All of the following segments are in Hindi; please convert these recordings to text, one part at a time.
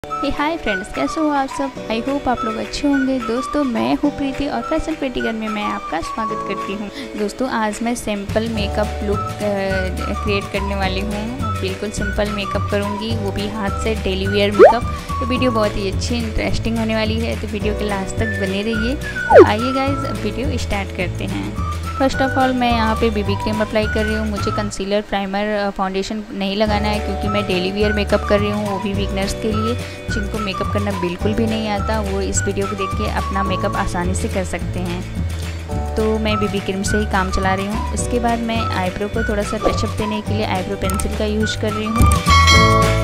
हाय फ्रेंड्स, कैसे हो आप सब। आई होप आप लोग अच्छे होंगे। दोस्तों, मैं हूँ प्रीति और फैशन प्रीति घर में मैं आपका स्वागत करती हूँ। दोस्तों, आज मैं सिंपल मेकअप लुक क्रिएट करने वाली हूँ। बिल्कुल सिंपल मेकअप करूँगी, वो भी हाथ से, डेली वेयर मेकअप। तो वीडियो बहुत ही अच्छी इंटरेस्टिंग होने वाली है, तो वीडियो के लास्ट तक बने रहिए। तो आइए गाइज, अब वीडियो स्टार्ट करते हैं। फर्स्ट ऑफ ऑल मैं यहाँ पे बीबी क्रीम अप्लाई कर रही हूँ। मुझे कंसीलर, प्राइमर, फाउंडेशन नहीं लगाना है क्योंकि मैं डेली वेयर मेकअप कर रही हूँ, वो भी बिगनर्स के लिए जिनको मेकअप करना बिल्कुल भी नहीं आता। वो इस वीडियो को देख के अपना मेकअप आसानी से कर सकते हैं। तो मैं बीबी क्रीम से ही काम चला रही हूँ। उसके बाद मैं आईब्रो को थोड़ा सा टचअप देने के लिए आईब्रो पेंसिल का यूज़ कर रही हूँ।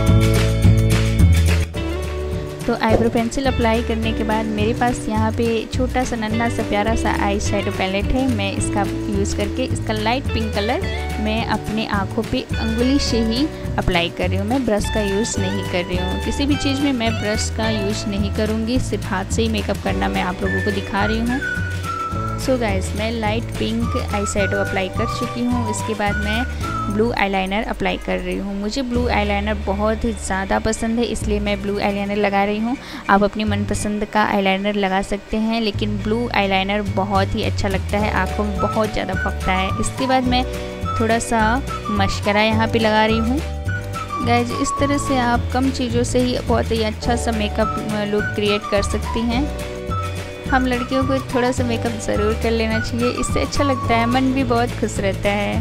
तो आईब्रो पेंसिल अप्लाई करने के बाद मेरे पास यहाँ पे छोटा सा नन्हा सा प्यारा सा आई शेडो पैलेट है। मैं इसका यूज़ करके इसका लाइट पिंक कलर मैं अपने आँखों पे अंगुली से ही अप्लाई कर रही हूँ। मैं ब्रश का यूज़ नहीं कर रही हूँ। किसी भी चीज़ में मैं ब्रश का यूज़ नहीं करूँगी, सिर्फ हाथ से ही मेकअप करना मैं आप लोगों को दिखा रही हूँ। सो गाइस, मैं light pink eyeshadow apply कर चुकी हूँ। इसके बाद मैं ब्लू आईलाइनर अप्लाई कर रही हूँ। मुझे ब्लू आईलाइनर बहुत ही ज़्यादा पसंद है, इसलिए मैं ब्लू आईलाइनर लगा रही हूँ। आप अपनी मनपसंद का आईलाइनर लगा सकते हैं, लेकिन ब्लू आईलाइनर बहुत ही अच्छा लगता है, आँखों में बहुत ज़्यादा फंकता है। इसके बाद मैं थोड़ा सा मस्करा यहाँ पे लगा रही हूँ। गाइज, इस तरह से आप कम चीज़ों से ही बहुत ही अच्छा सा मेकअप लुक क्रिएट कर सकती हैं। हम लड़कियों को थोड़ा सा मेकअप ज़रूर कर लेना चाहिए, इससे अच्छा लगता है, मन भी बहुत खुश रहता है।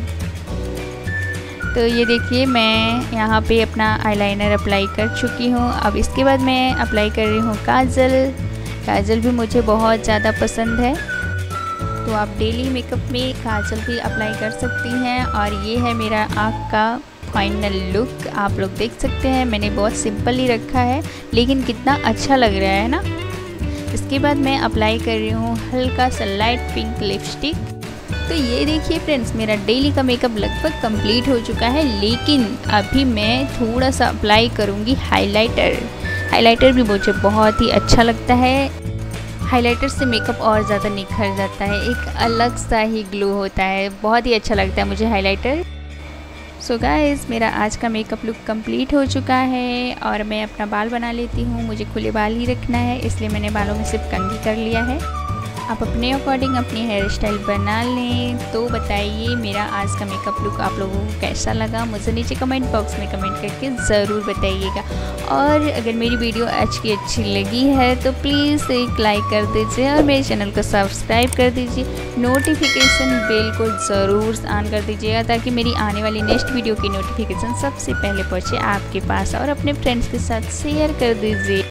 तो ये देखिए, मैं यहाँ पे अपना आईलाइनर अप्लाई कर चुकी हूँ। अब इसके बाद मैं अप्लाई कर रही हूँ काजल। काजल भी मुझे बहुत ज़्यादा पसंद है, तो आप डेली मेकअप में काजल भी अप्लाई कर सकती हैं। और ये है मेरा आँख का फाइनल लुक। आप लोग देख सकते हैं, मैंने बहुत सिंपल ही रखा है, लेकिन कितना अच्छा लग रहा है ना। इसके बाद मैं अप्लाई कर रही हूँ हल्का सा लाइट पिंक लिपस्टिक। तो ये देखिए फ्रेंड्स, मेरा डेली का मेकअप लगभग कंप्लीट हो चुका है, लेकिन अभी मैं थोड़ा सा अप्लाई करूँगी हाइलाइटर। हाइलाइटर भी मुझे बहुत ही अच्छा लगता है। हाइलाइटर से मेकअप और ज़्यादा निखर जाता है, एक अलग सा ही ग्लो होता है, बहुत ही अच्छा लगता है मुझे हाइलाइटर। सो गाइस, मेरा आज का मेकअप लुक कंप्लीट हो चुका है और मैं अपना बाल बना लेती हूँ। मुझे खुले बाल ही रखना है, इसलिए मैंने बालों में सिर्फ कंघी कर लिया है। आप अपने अकॉर्डिंग अपनी हेयर स्टाइल बना लें। तो बताइए मेरा आज का मेकअप लुक आप लोगों को कैसा लगा, मुझे नीचे कमेंट बॉक्स में कमेंट करके ज़रूर बताइएगा। और अगर मेरी वीडियो आज की अच्छी लगी है तो प्लीज़ एक लाइक कर दीजिए और मेरे चैनल को सब्सक्राइब कर दीजिए। नोटिफिकेशन बेल को ज़रूर ऑन कर दीजिएगा ताकि मेरी आने वाली नेक्स्ट वीडियो की नोटिफिकेशन सबसे पहले पहुँचे आपके पास, और अपने फ्रेंड्स के साथ शेयर कर दीजिए।